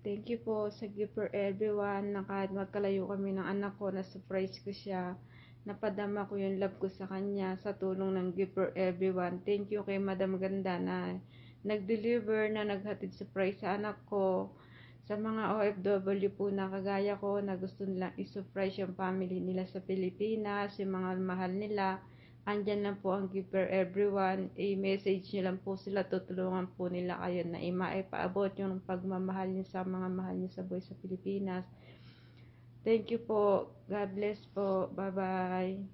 Thank you po sa gift for everyone na kahit magkalayo kami ng anak ko, na-surprise ko siya. Napadama ko yung love ko sa kanya sa tulong ng gift for everyone. Thank you kay Madam Ganda na nag-deliver, na naghatid surprise sa anak ko. Sa mga OFW po na kagaya ko na gusto nilang i-surprise yung family nila sa Pilipinas, yung mga mahal nila, andyan lang po ang gift for everyone. I-message nyo lang po sila, tutulungan po nila kayo na maipaabot yung pagmamahal nyo sa mga mahal nyo sa buhay sa Pilipinas. Thank you po. God bless po. Bye-bye.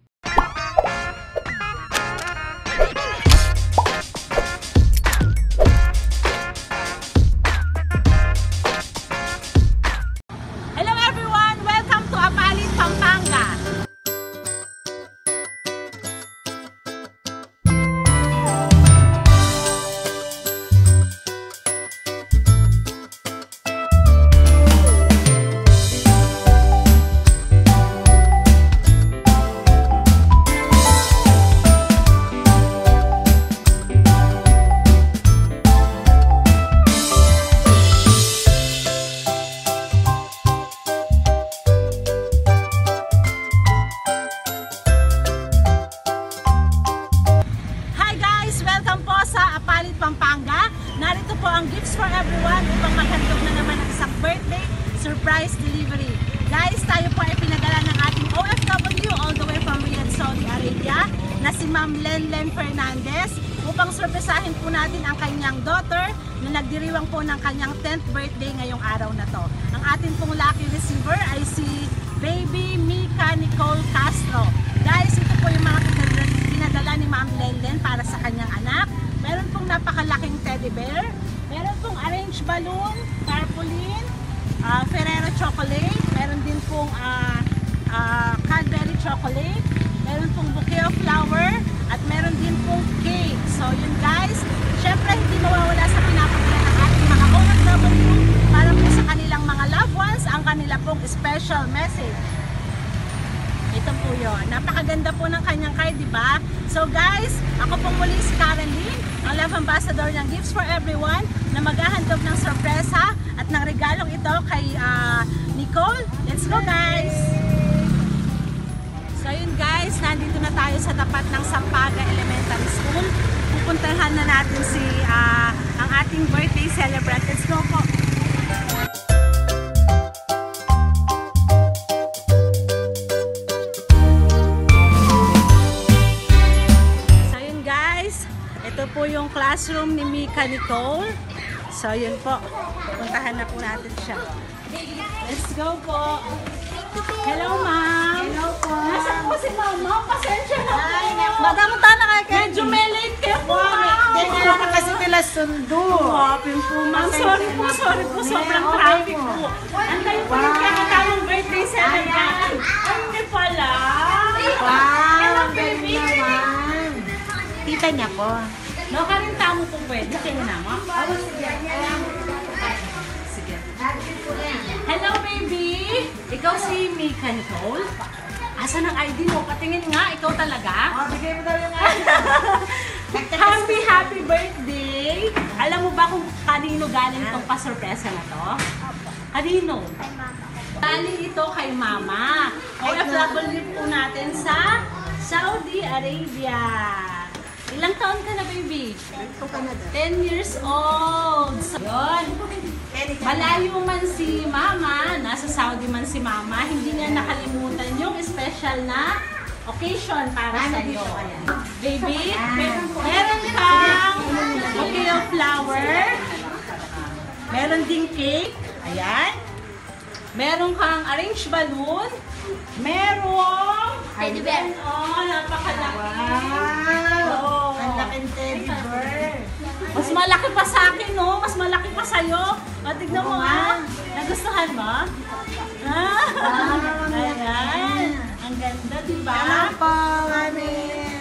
Narito po ang gifts for everyone upang maghandog na naman ang isang birthday surprise delivery. Guys, tayo po ay pinadala ng ating OFW all the way from Riyadh, Saudi Arabia na si Ma'am Lenlen Fernandez upang surpresahin po natin ang kanyang daughter na nagdiriwang po ng kanyang 10th birthday ngayong araw na to. Ang ating pong lucky receiver ay si Baby Mika Nicole Castro. Guys, ito po yung mga pinadala ni Ma'am Lenlen para sa kanyang anak. Meron pong napakalaking teddy bear, meron pong orange balloon, tarpaulin, Ferrero chocolate, meron din pong Cadbury chocolate, meron pong bouquet of flower, at meron din pong cake. So yun guys, syempre hindi mawawala sa pinapakita ng ating mga OFW para po sa kanilang mga loved ones ang kanila pong special message. Ito po yun. Napakaganda po ng kanyang card, di ba? So guys, ako pong muli si Karen Lee, ang love ambassador ng Gifts for Everyone na maghahandog ng sorpresa at ng regalong ito kay Nicole. Let's go guys! So yun guys, nandito na tayo sa tapat ng Sampaga Elementary School. Pupuntahan na natin si ang ating birthday celebrant. Let's go po! Ito po yung classroom ni Mika Nicole. So, yun po. Puntahan na po natin siya. Let's go po. Hello, ma'am. Hello po. Nasaan po si mama? Pasensya na po. Madamang na kayo. Medyo may late kayo po, ma'am. Hindi na kasi nila sundo. Sorry po. Sobrang traffic po. Antayin po yung kakatawang birthday celebrant. Hindi pala. Wow. Hello, baby. Tita niya po. No, karin tamo po pwede. Tingnan na mo. Sige. Hello, baby! Ikaw si Mika Nicole? Asan ang ID mo? Patingin nga, ikaw talaga? Bigay mo daw yung ID. Happy birthday! Alam mo ba kung kanino galing itong pasurpresa na to? Kanino? Galing ito kay Mama. OFW po natin sa Saudi Arabia. Ilang taon ka na, baby? 10 years old. So, yun. Malayo man si Mama, nasa Saudi man si Mama, hindi niya nakalimutan yung special na occasion para sa iyo. Baby, meron kang bouquet of flower, meron ding cake, ayan. Meron kang orange balloon, merong Teddy bear. Oh, napakalaki. Wow! Ang laking teddy bear. Mas malaki pa sa akin, no? Mas malaki pa sa'yo. O, tignan mo, ha? Nagustuhan mo? Ayan. Ang ganda, diba? Hello po, mami.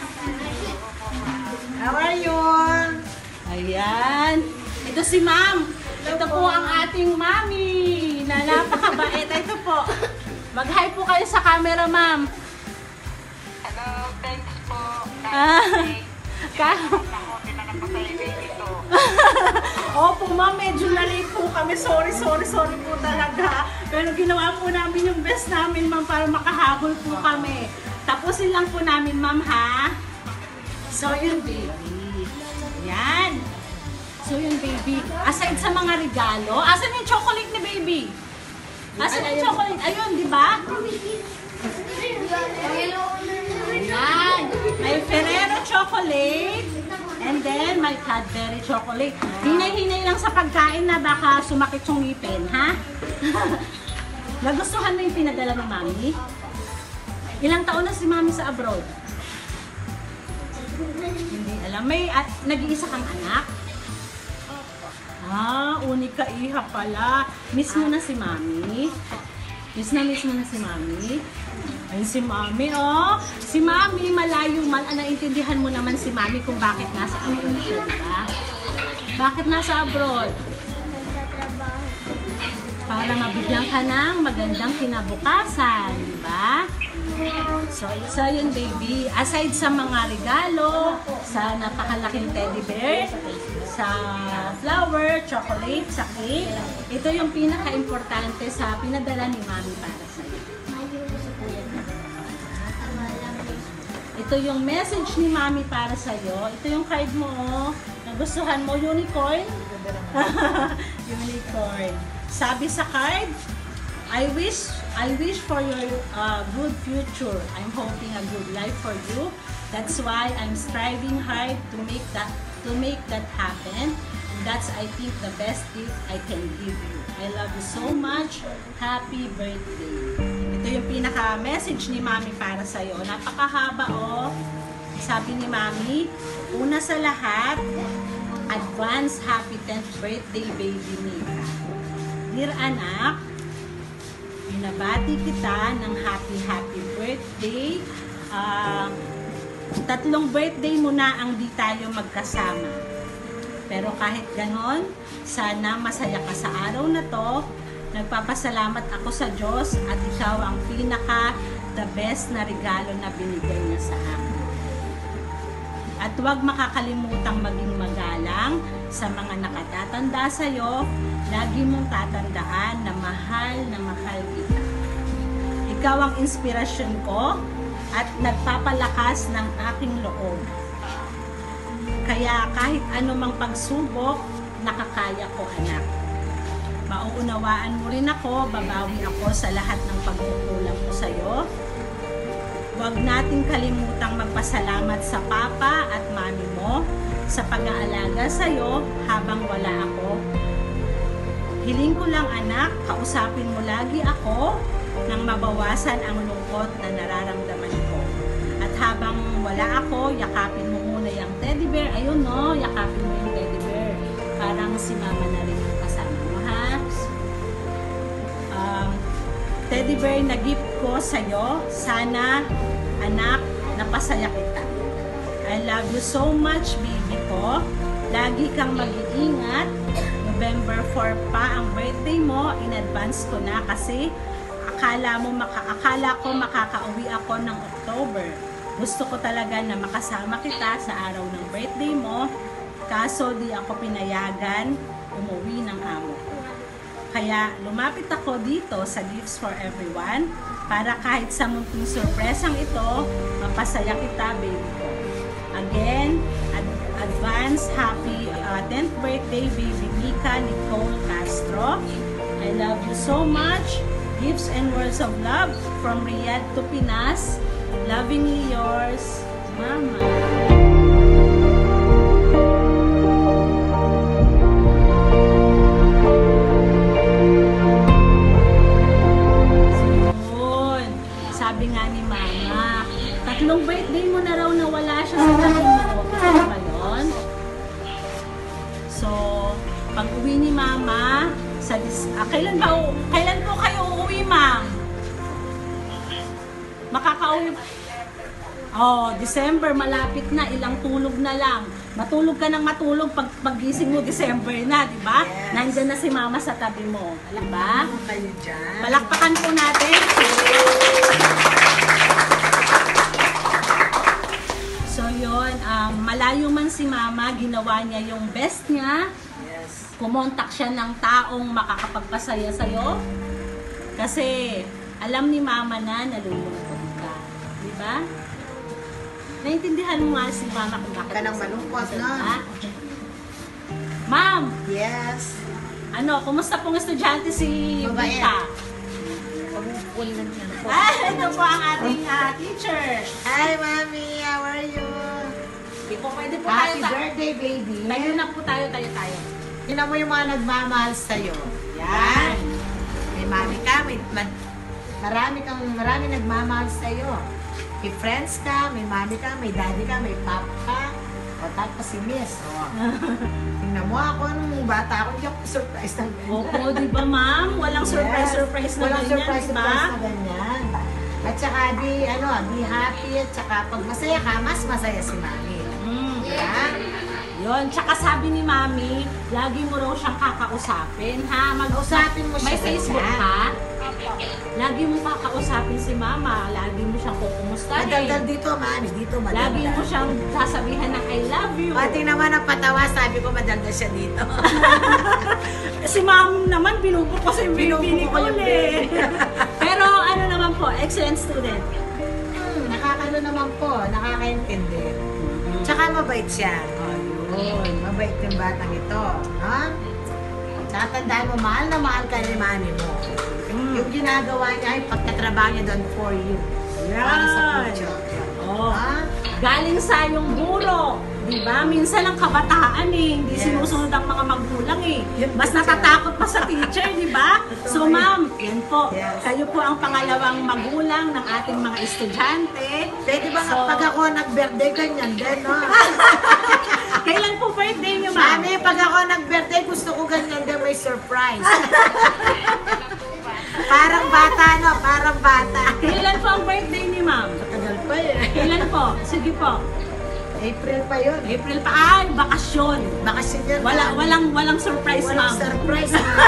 How are you? Ayan. Ito si ma'am. Ito po ang ating mami na napakabait. Ito po. Mag-hi po kayo sa camera, ma'am. Hello, thanks po. Opo, ma'am, medyo na-late po kami. Sorry po talaga. Pero ginawa po namin yung best namin, ma'am, para makahabol po kami. Tapusin lang po namin, ma'am, ha? So, yun, baby. Yan. So, yun, baby. Aside sa mga regalo, asan yung chocolate ni baby? Asan yung chocolate? Ayun, di ba? Ayan. May Ferrero chocolate. And then, may Cadbury chocolate. Hinay-hinay lang sa pagkain na baka sumakit yung ngipin, ha? Nagustuhan mo yung pinadala ng mami? Ilang taon na si mami sa abroad? Hindi alam. May nag-iisa kang anak? Unika iha pala. Miss mo na si mami? Miss mo na si mami? Ayun si mami, oh. Si mami, malayo man. Naintindihan mo naman si mami kung bakit nasa abroad siya, diba? Bakit nasa abroad? Para mabigyan ka ng magandang kinabukasan, diba? So, isa yun, baby. Aside sa mga regalo, sa napakalaking teddy bear, sa flower, chocolate, sa cake, ito yung pinaka-importante sa pinadala ni mami para sa'yo. Ito yung message ni mami para sa'yo. Ito yung card mo, oh. Nagustuhan mo, unicorn? Unicorn. Sabi sa card, I wish for your good future. I'm hoping a good life for you. That's why I'm striving hard to make that happen. And that's, I think, the best gift I can give you. I love you so much. Happy birthday. Ito yung pinaka-message ni mami para sa'yo. Napakahaba, oh. Sabi ni mami, una sa lahat, advance happy 10th birthday, baby Mika. Dear anak, binabati kita ng happy birthday. 3 birthday mo na ang di tayo magkasama. Pero kahit ganon, sana masaya ka sa araw na to. Nagpapasalamat ako sa Diyos at ikaw ang the best na regalo na binigay niya sa akin. At huwag makakalimutang maging magalang sa mga nakatatanda sa'yo. Lagi mong tatandaan na mahal kita. Ikaw ang inspirasyon ko at nagpapalakas ng aking loob. Kaya kahit anumang pagsubok, nakakaya ko, anak. Mauunawaan mo rin ako, babawi ako sa lahat ng pagkukulang ko sa'yo. Huwag nating kalimutang magpasalamat sa papa at mami mo sa pag-aalaga sa'yo habang wala ako. Hiling ko lang, anak, kausapin mo lagi ako nang mabawasan ang lungkot na nararamdaman ko. At habang wala ako, yakapin mo muna yung teddy bear. Ayun, no, yakapin mo yung teddy bear. Parang si mama na rin ang kasama mo, ha? Teddy bear na gift ko sa'yo. Sana, anak, napasaya kita. I love you so much, baby ko. Lagi kang mag-iingat. November 4 pa ang birthday mo. In advance ko na kasi akala ko makakauwi ako ng October. Gusto ko talaga na makasama kita sa araw ng birthday mo. Kaso di ako pinayagan umuwi ng amo ko. Kaya lumapit ako dito sa Gifts for Everyone para kahit sa munting sorpresang ito, mapasaya kita, baby ko. Again, advance happy 10th birthday, baby Mika Nicole Castro. I love you so much. Gifts and words of love from Riyadh to Pinas. Lovingly yours, Mama. Sabi nga ni Mama, 3 birthday mo na raw na wala siya sa tabi mo. Ano ba yun? So, pag uwi ni Mama, kailan po kayo uuwi, Ma'am? Makakauwi. December, malapit na, ilang tulog na lang. Matulog ka ng matulog, paggising mo, December na, di ba? Yes. Nandiyan na si Mama sa tabi mo. Alam ba? Palakpakan po natin. So yun, malayo man si Mama, ginawa niya yung best niya. Yes. kumontak siya ng taong makakapagpasaya sa'yo. Kasi alam ni Mama na nalulungkot ka. Di ba? Naintindihan mo nga si Mama kung bakit Ka nang malungkot, no? Ha? Ma'am, Yes. kumusta pong estudyante si Mabait. Vita? Ito po ang ating teacher. Hi, Mami. How are you? Hindi po pwede po Happy tayo. birthday, baby. Tayo na po tayo. Tingnan mo yung mga nagmamahal sa'yo. Yan. May mami ka, marami nagmamahal sa'yo. May friends ka, may mami ka, may daddy ka, may papa ka. O tapos si Miss. O. Tingnan mo ako, nung bata ako, hindi ako surprise ng ganyan. Opo, di ba ma'am? Walang surprise na Walang ganyan, surprise di ba? na ganyan. At saka be happy. At saka pag masaya ka, mas masaya si mami. Yeah. Yun, tsaka sabi ni Mami, lagi mo raw siyang kakausapin, ha? Kausapin mo siya May Facebook ganyan. ka? Lagi mo kakausapin si Mama, lagi mo siyang kukumustahin. Madaldal dito, mami. Dito, madaldal. Lagi mo siyang sasabihan ng I love you. Pati naman ang patawa, sabi ko madaldal siya dito. Si Ma'am naman, binubo ko si baby ni Binubo ko yung Cole. Pero ano naman po, excellent student. Nakakano naman po, nakakaintindi. Tsaka mabait siya. Ayun, mabait yung batang ito. Ha? Tsaka tandaan mo, mahal na mahal ka ni mami mo. Yung ginagawa niya ay pagtatrabaho niya doon for you. Para sa future. Oh. Ha? Galing sa yung guro. Di ba? Minsan ang kabataan hindi sinusunod ang mga magulang Mas natatakot pa sa teacher, di ba? So ma'am, yan po. Yes. Kayo po ang pangalawang magulang ng ating mga estudyante. Pwede ba nga pag ako nag-birthday, ganyan din, no? Kailan po birthday niyo, ma'am? Mami, pag ako nag-birthday, gusto ko ganyan din may surprise. Parang bata, no? Parang bata. Kailan po ang birthday ni ma'am? Tagal pa eh. Kailan po? Sige po. April pa yun. April pa. Ay, bakasyon. Bakasyon yan. Walang surprise, Walang ma'am. surprise.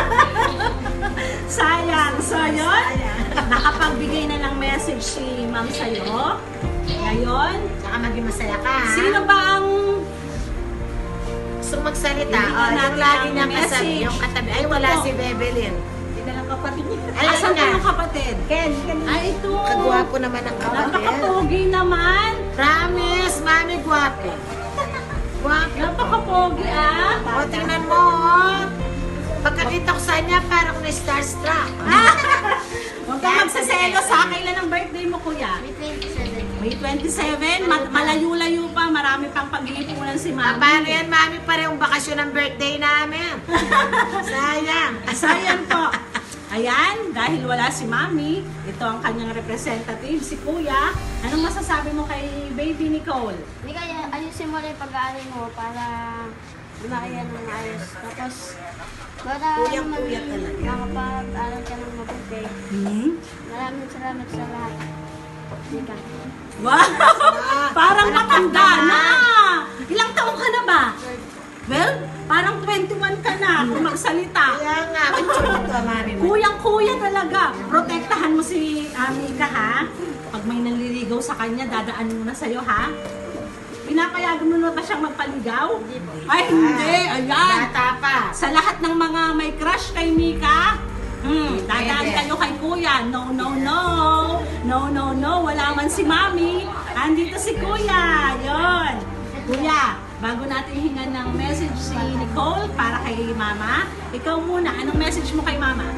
Sayang. So, yun. Nakapagbigay na ng message si ma'am sa'yo. Ngayon, Tsaka maging masaya ka, ha? sino ba ang Gusto magsalita? Hindi na Yung natin lagi ang niyang kasabi, message. yung katabi. Ay, Ito wala po. si Bebelin. Ay, asan po nga. yung kapatid? Ken. Ay, ito. Kagwapo naman ang kapatid. Napaka-pogi naman. Promise, mami, gwapo. Gwapo. Napaka-pogi, ah. O, tingnan mo, oh. Pagkakita ko sa kanya, parang na-starstruck. Huwag ka magsaselo sa kailan ang birthday mo, kuya? May 27. Malayo-layo pa. Marami pang pag-iipunan si mami. Paano yan, mami? Parehong bakasyon ng birthday namin. Sayang. Sayang po. Ayan, dahil wala si Mami, ito ang kanyang representative, si Kuya. Anong masasabi mo kay Baby Nicole? Hindi kaya ayusin mo rin yung pag-aaral mo para makaya ng ayos. Tapos, para Kuyang-kuya talaga. makapag-aral ka ng mabuti. Maraming salamat sa lahat. Hindi ka. Wow! Parang matanda na! Ilang taong ka na ba? Well, parang 21 ka na kung magsalita. Kaya nga, kutsyon ito, mami mo. Kuyang-kuya talaga. Protektahan mo si Amika, ha? Pag may nanliligaw sa kanya, dadaan mo na sa'yo, ha? Pinapayagan mo na ba siyang magpaligaw? Ay, hindi. Ayan. Bata pa. Sa lahat ng mga may crush kay Mika, dadaan Pwede. kayo kay Kuya. No, no, no. No, no, no. Wala man si Mami. Andito si Kuya. Yon. Kuya, bago natin hingan ng message si Nicole para kay Mama, ikaw muna. Anong message mo kay Mama?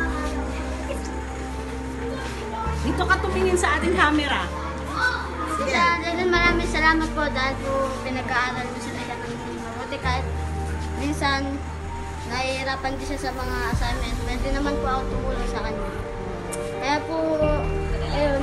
Dito ka tumingin sa ating camera. Maraming salamat po dahil po pinag-aaral mo sila ng mabuti kahit minsan nahihirapan din siya sa mga assignment. Pwede naman po ako tumulong sa kanya. Kaya po, ayun.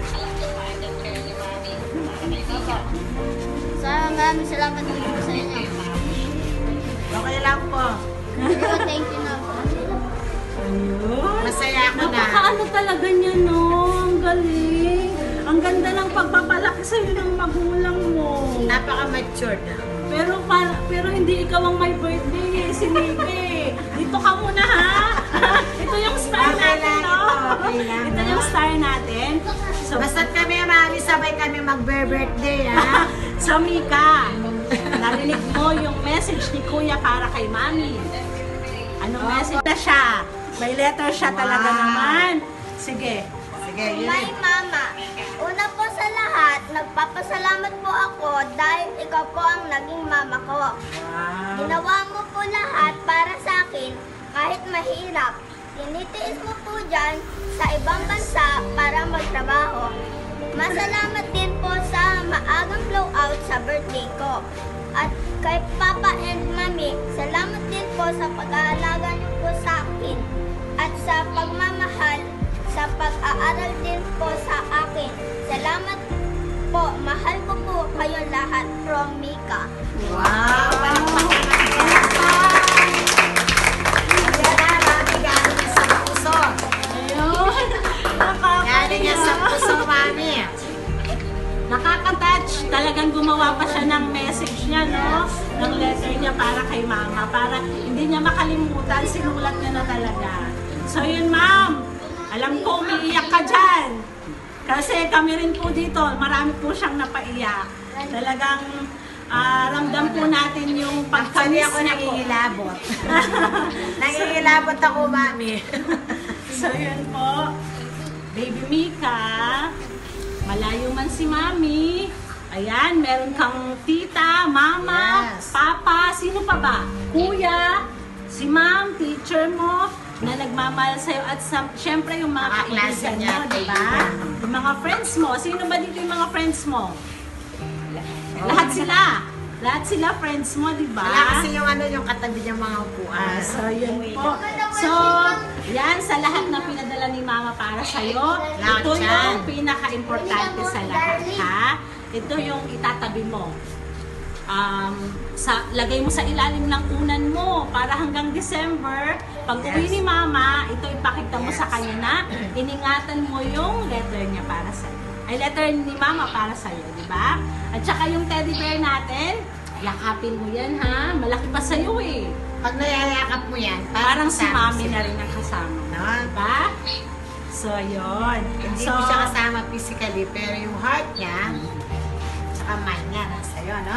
Maraming salamat din po sa inyo. Okay lang po. Pero thank you na po. Ayun. Masaya ako na. Napakaano talaga niya, no? Ang galing. Ang ganda ng pagpapalaki sa'yo ng magulang mo. Napaka-mature na. Pero hindi ikaw ang may birthday, si Nike. Dito ka muna, ha? Ito yung star Okay natin, lang no? ito, okay lang, Ito no? yung star natin. So, Basta't kami, mami, sabay kami mag-birthday, ha? so Mika, narinig mo yung message ni Kuya para kay Mami. Anong message na siya? May letter siya talaga naman. Sige. Sige, yun. My mama, una po sa lahat, nagpapasalamat po ako dahil ikaw po ang naging mama ko. Wow. Ginawa mo po lahat para sa akin kahit mahirap. Tinitiis mo po dyan sa ibang bansa para magtrabaho. Masalamat din po sa maagang blowout sa birthday ko. At kay Papa and Mami, salamat din po sa pag-aalaga niyo po sa akin at sa pagmamahal, sa pag-aaral din po sa akin. Salamat po, mahal ko po kayo lahat from Mika. Wow! Yan na, Mami, galing niya sa puso. Ayun. Galing niya sa puso, Mami. Nakaka-touch. Talagang gumawa pa siya ng message niya, no? Ng letter niya para kay mama. Para hindi niya makalimutan, sinulat niya na talaga. So yun, ma'am. Alam ko, umiiyak ka dyan. Kasi kami rin po dito, marami po siyang napaiyak. Talagang ramdam po natin yung Actually, pagkamis ako niya po. nangingilabot. Nangingilabot ako, Mami. So yun po, Baby Mika, malayo man si Mami. Ayan, meron kang tita, mama, Yes. papa, sino pa ba? Kuya, si ma'am, teacher mo, na nagmamahal sa'yo at syempre yung mga Kaklase kaibigan niya, mo, di ba? kaibigan. Yung mga friends mo, sino ba dito yung mga friends mo? Lahat sila. Lahat sila friends mo, di ba? Wala kasi yung ano, yung katabi niyang mga upuan. So, yun po. So, yan sa lahat na pinadala ni Mama para sa'yo. Lahat Ito yan. yung pinaka-importante sa lahat, ha? Ito yung itatabi mo. Lagay mo sa ilalim ng unan mo para hanggang December, pag uwi ni Mama, ito ipakita mo sa kanya na iningatan mo yung letter niya para sa'yo. Ay, letter ni Mama para sa'yo, di ba? At saka yung teddy bear natin, yakapin mo yan, ha? Malaki pa sa'yo, eh. Pag nayayakap mo yan, Parang si kasama Mami sila. na rin ang kasama. No? Diba? So, yun. Hindi So, mo siya kasama physically, pero yung heart niya, tsaka mind niya, nasa iyo, no?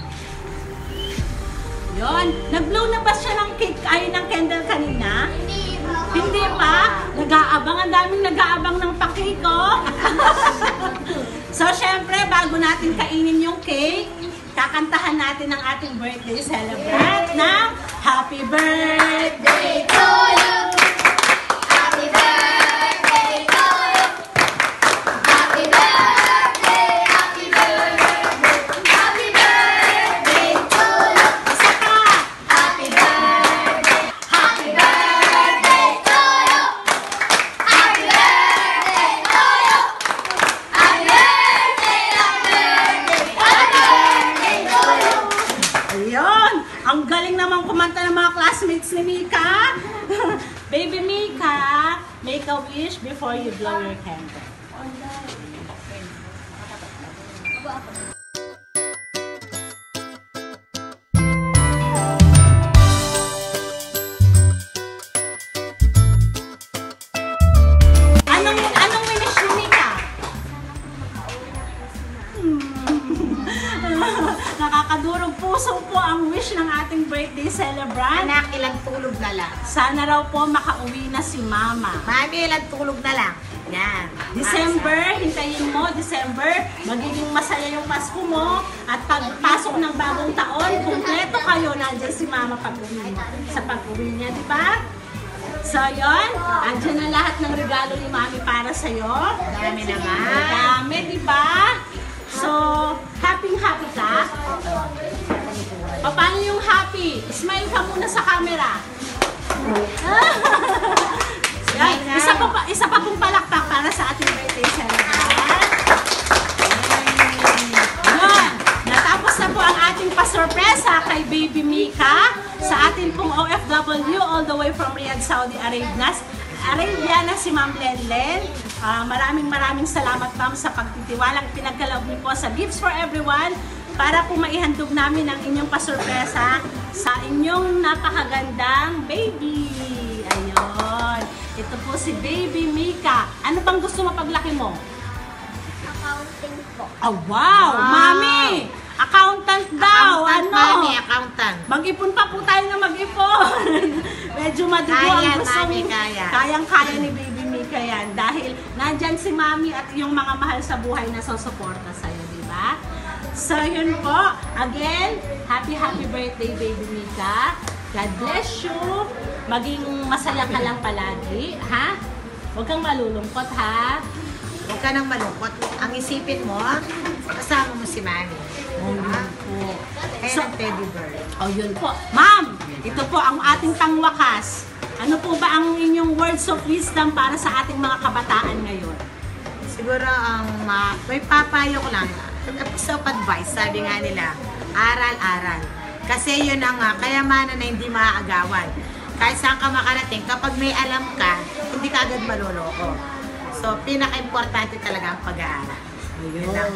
yun. Nag-blow na ba siya ng cake, ng candle kanina? Hindi pa? Nag-aabang. Ang daming nag-aabang ng pa-cake, oh. So, syempre, bago natin kainin yung cake, kakantahan natin ang ating birthday celebrant ng Happy Birthday to you! Happy birthday to you! Happy birthday, happy birthday, happy birthday to you! Isa pa! Happy birthday to you! Happy birthday to you! Happy birthday, happy birthday, happy birthday to you! Ayun! Ang galing naman kumanta ng mga classmates ni Mika. Baby Mika, make a wish before you blow your candle. Anong wish ni Mika? Nakakadurog puso po ang wish ng ating birthday celebrant. Anak, ilang tulog na lang. Sana raw po makauwi na si Mama. Mami, ilang tulog na lang. Yan. December, hintayin mo, December, magiging masaya yung Pasko mo at pagpasok ng bagong taon, kumpleto kayo, nandiyan si Mama pag-uwi mo, sa pag-uwi niya, di ba? So, yun, andyan na lahat ng regalo ni Mami para sa'yo. Dami naman. Dami, di ba? So, happy ka? O, paano yung happy? Smile ka muna sa camera. Yan, isa pa pong palakpak para sa ating birthday celebrant. Yun, natapos na po ang ating pasurpresa kay Baby Mika sa ating pong OFW all the way from Riyadh, Saudi Arabia na si Ma'am Lenlen. Maraming salamat, Ma'am, sa pagtitiwalang pinagkaloob niyo po sa Gifts for Everyone para po maihandog namin ang inyong pasurpresa sa inyong napakagandang baby. Ayun. Ito po si Baby Mika. Ano bang gusto mo paglaki mo? Accounting po. Oh, wow! Wow! Mami! Accountant daw, Accountant, ano? mami, accountant. Mag-ipon pa po tayo na mag-ipon. Medyo madugo Kaya, ang gusto mami, mo. kaya. Kayang-kaya ni Baby Mika yan. Dahil nandyan si Mami at yung mga mahal sa buhay na susuporta sa'yo, di ba? So, yun po. Again, happy birthday, Baby Mika. God bless you. Maging masaya ka lang palagi, ha? Huwag kang malulungkot, ha? Huwag ka nang malungkot. Ang isipin mo, kasama mo si mami. Oh, yun po. Kaya So- ng teddy bear. Oh, yun po. Ma'am, ito po ang ating pangwakas. Ano po ba ang inyong words of wisdom para sa ating mga kabataan ngayon? Siguro ang may papayo ko lang. A piece of advice, sabi nga nila, aral-aral. Kasi yun ang kayamanan na hindi maaagawan. Kahit saan ka makarating, kapag may alam ka, hindi ka agad maloloko. So, pinaka-importante talaga ang pag-aaral. Yun lang.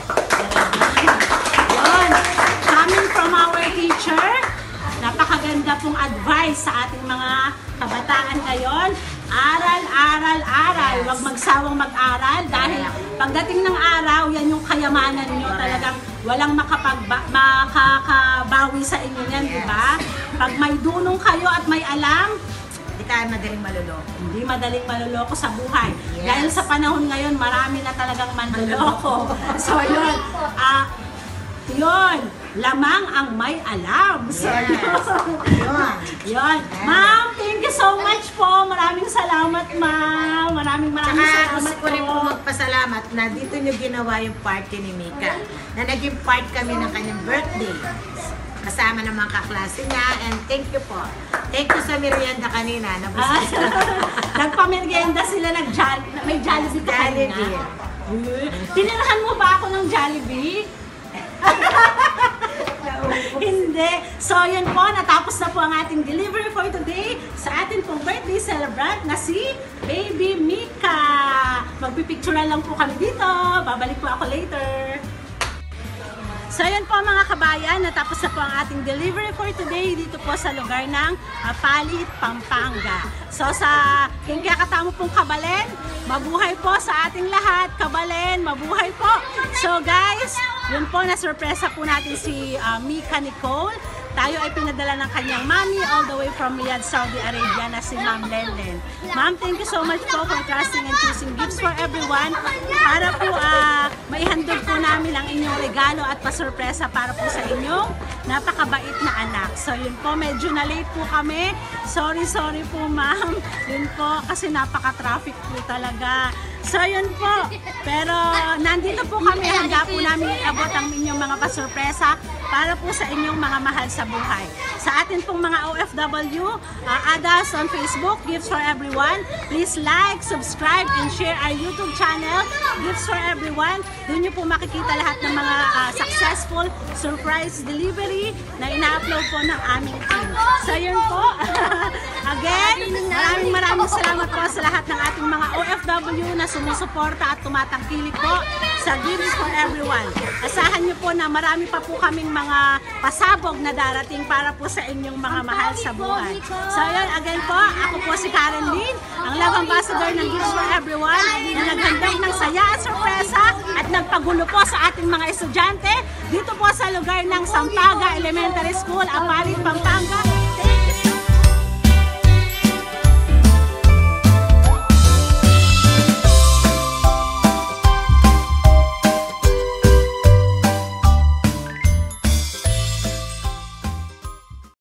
Yun. Coming from our teacher, napakaganda pong advice sa ating mga kabataan ngayon. Aral, aral, aral. Huwag magsawang mag-aral dahil pagdating ng araw, yan yung kayamanan nyo. Talagang walang makakabawi sa inyo yan, di ba? Pag may dunong kayo at may alam, Hindi ka madaling maloloko. hindi madaling maluloko sa buhay. Yes. Dahil sa panahon ngayon, marami na talagang manloloko. So, yun. Yun. Lamang ang may alam. So, Yes. Yun. yun. Ma'am, thank you so much po. Maraming salamat, ma'am. Maraming Tsaka salamat gusto ko rin po po. magpasalamat na dito nyo ginawa yung party ni Mika. Na naging part kami ng kanyang birthday. Kasama ng mga kaklase niya. And thank you po. Thank you sa merienda kanina. Nabusog sila. Nagpamerienda sila, may Jollibee ka kanina. Jollibee. Tinirahan mo ba ako ng Jollibee? Hindi. So, yun po. Natapos na po ang ating delivery for today sa ating pong birthday celebrant na si Baby Mika. Magpipicturean lang po kami dito. Babalik po ako later. So, yan po mga kabayan. Natapos na po ang ating delivery for today dito po sa lugar ng Palit, Pampanga. So, sa kaya-katamo pong Kabalen, mabuhay po sa ating lahat. Kabalen, mabuhay po. So, guys, yun po, na-surpresa po natin si Mika Nicole. Tayo ay pinadala ng kanyang mami all the way from Riyadh, Saudi Arabia na si Ma'am Lenlen. Ma'am, thank you so much po for trusting and choosing gifts for everyone. Para po maihandog po namin ang inyong regalo at pasurpresa para po sa inyong napakabait na anak. So yun po, medyo na late po kami. Sorry po ma'am. Yun po, kasi napaka-traffic po talaga. So yun po, pero nandito po kami hanggang po namin iabot ang inyong mga pasurpresa para po sa inyong mga mahal sa buhay. Sa atin pong mga OFW, add us on Facebook, Gifts for Everyone. Please like, subscribe, and share our YouTube channel, Gifts for Everyone. Doon nyo po makikita lahat ng mga successful surprise delivery na ina-upload po ng aming team. So yun po. Again, maraming salamat po sa lahat ng ating mga OFW na sumusuporta at tumatangkilik po sa Gifts for Everyone. Asahan nyo po na marami pa po kaming mga pasabog na darating para po sa inyong mga mahal sa buhay. So yun, again po, ako po si Karen Lynn, ang Love Ambassador ng Gifts for Everyone, na naghandog ng saya at sorpresa at nagpagulo po sa ating mga estudyante dito po sa lugar ng Sampaga Elementary School, Palit, Pampanga.